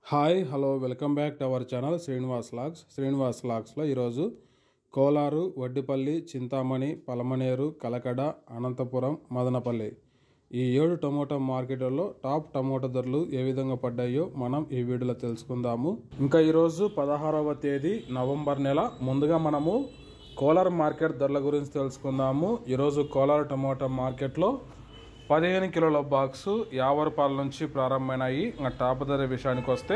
Hi hello welcome back to our channel Srinivas లాగ్స్లో ఈరోజు కోలారు, వడ్డిపల్లి, చింతామణి, పలమనేరు, కలకడ, అనంతపురం, మదనపల్లి ఈ 7 టమోటా మార్కెట్లలో టాప్ టమోటా ధరలు ఏ విధంగా పడ్డాయో మనం ఈ వీడియోలో తెలుసుకుందాము. ఇంకా ఈరోజు 16వ తేదీ నవంబర్ నెల. ముందుగా మనము కోలార్ మార్కెట్ ధరల గురించి తెలుసుకుందాము. ఈరోజు కోలార్ టమోటా మార్కెట్లో 15 కిలోల బాక్సు 50 రూపాయల నుంచి ప్రారంభమైనాయి. ఇంకా టాప్ ధర విషయానికి వస్తే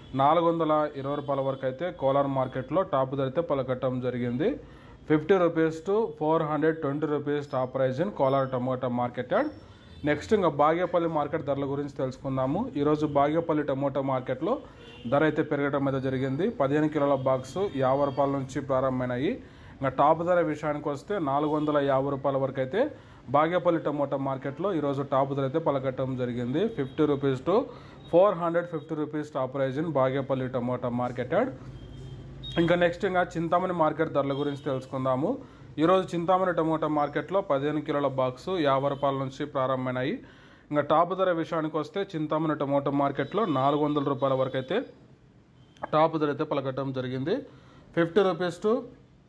420 రూపాయల వరకు అయితే కోలార్ మార్కెట్లో టాప్ ధర అయితే పలకట్టడం జరిగింది. 50 rupees to 420 rupees top prize in Kolar tomato marketed. Next ఇంకా బాగేపల్లి మార్కెట్ ధరల గురించి తెలుసుకుందాము. ఈరోజు బాగేపల్లి టమోటా మార్కెట్లో ధర అయితే పెరగడం అయితే జరిగింది. 15 కిలోల బాక్సు 50 రూపాయల నుంచి ప్రారంభమైనాయి. ఇంకా టాప్ ధర విషయానికి వస్తే 450 రూపాయల వరకు అయితే బాగేపల్లి టమోటా మార్కెట్లో ఈరోజు టాప్ ధర అయితే పలకట్టడం జరిగింది. 50 rupees to 450 rupees top prize in Bagepalli tomato marketed. ఇంకా నెక్స్ట్ ఇంకా చింతామణి మార్కెట్ ధరల గురించి తెలుసుకుందాము. ఈరోజు చింతామణి టమోటా మార్కెట్లో 15 కిలోల బాక్సు 50 రూపాయల నుంచి ప్రారంభమైనాయి. ఇంకా టాప్ ధర విషయానికి వస్తే చింతామణి టమోటా మార్కెట్లో 400 రూపాయల వరకు అయితే టాప్ ధర అయితే పలకట్టడం జరిగింది. 50 rupees to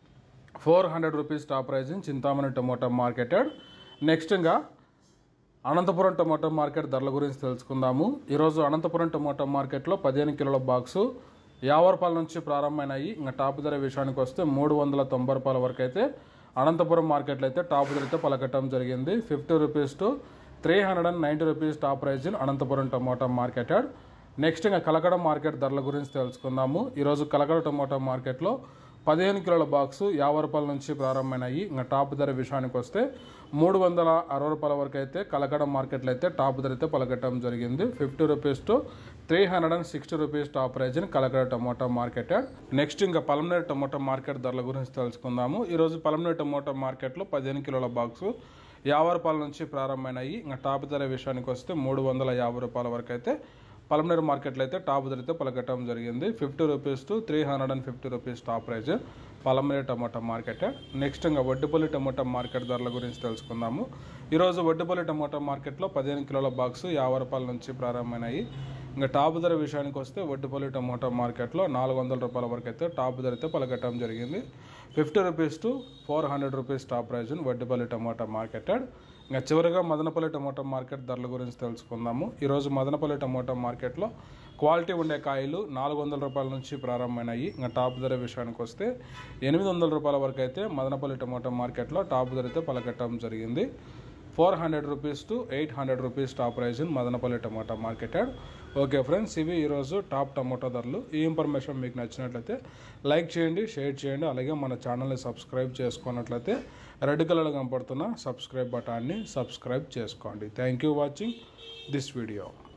400 rupees top prize in Chintamani tomato marketed. Next ఇంకా అనంతపురం టమోటా మార్కెట్ ధరల గురించి తెలుసుకుందాము. ఈరోజు అనంతపురం టమోటా మార్కెట్లో 15 కిలోల బాక్సు 50 రూపాయల నుంచి ప్రారంభమైనాయి. ఇంకా టాప్ ధర విషయానికి వస్తే 390 రూపాయల వరకు అయితే అనంతపురం మార్కెట్లో అయితే టాప్ ధర అయితే పలకట్టడం జరిగింది. 50 rupees to 390 rupees top prize in Anantapuram tomato marketed. Next ఇంకా కలకడ మార్కెట్ ధరల గురించి తెలుసుకుందాము. ఈరోజు కలకడ టమోటా మార్కెట్లో 15 కిలోల బాక్సు 50 రూపాయల నుంచి ప్రారంభమైనాయి. ఇంకా టాప్ ధర విషయానికి వస్తే 360 రూపాయల వరకు అయితే కలకడ మార్కెట్లో అయితే టాప్ ధర అయితే పలకట్టడం జరిగింది. 50 rupees to 360 rupees top prize in Kalakada tomato marketed. Next ఇంకా పలమనేరు టమోటా మార్కెట్ ధరల గురించి తెలుసుకుందాము. ఈరోజు పలమనేరు టమోటా మార్కెట్లో 15 కిలోల బాక్సు 50 రూపాయల నుంచి ప్రారంభమైనాయి. ఇంకా టాప్ ధర విషయానికి వస్తే 350 రూపాయల వరకు అయితే పలమనేరు మార్కెట్లో అయితే టాప్ ధర అయితే పలకట్టడం జరిగింది. 50 rupees to 350 rupees top prize Palamaneru tomato market. Next ఇంకా వడ్డిపల్లి టమోటా మార్కెట్ ధరల గురించి తెలుసుకుందాము. ఈరోజు వడ్డిపల్లి టమోటా మార్కెట్లో 15 కిలోల బాక్సు 50 రూపాయల నుంచి ప్రారంభమైనాయి. ఇంకా టాప్ ధర విషయానికి వస్తే వడ్డిపల్లి టమోటా మార్కెట్లో 400 రూపాయల వరకు అయితే టాప్ ధర అయితే పలకట్టడం జరిగింది. 50 rupees to 400 rupees top prize Vaddipalli tomato marketed. ఇంకా చివరిగా మదనపల్లి టమోటా మార్కెట్ ధరల గురించి తెలుసుకుందాము. ఈరోజు మదనపల్లి టమోటా మార్కెట్లో క్వాలిటీ ఉండే కాయలు 400 రూపాయల నుంచి ప్రారంభమైనాయి. ఇంకా టాప్ ధర విషయానికి వస్తే 800 రూపాయల వరకు అయితే మదనపల్లి టమోటా మార్కెట్లో టాప్ ధర అయితే పలకట్టడం జరిగింది. 400 rupees to 800 rupees top prize in Madanapalli tomato marketed. Okay friends, ఇవి ఈరోజు టాప్ టమోటా ధరలు. ఈ ఇన్ఫర్మేషన్ మీకు నచ్చినట్లయితే లైక్ చేయండి, షేర్ చేయండి. అలాగే మన ఛానల్ని సబ్స్క్రైబ్ చేసుకున్నట్లయితే రెడ్ కలర్లో కనపడుతున్న సబ్స్క్రైబ్ బటాన్ని సబ్స్క్రైబ్ చేసుకోండి. Thank you watching this video.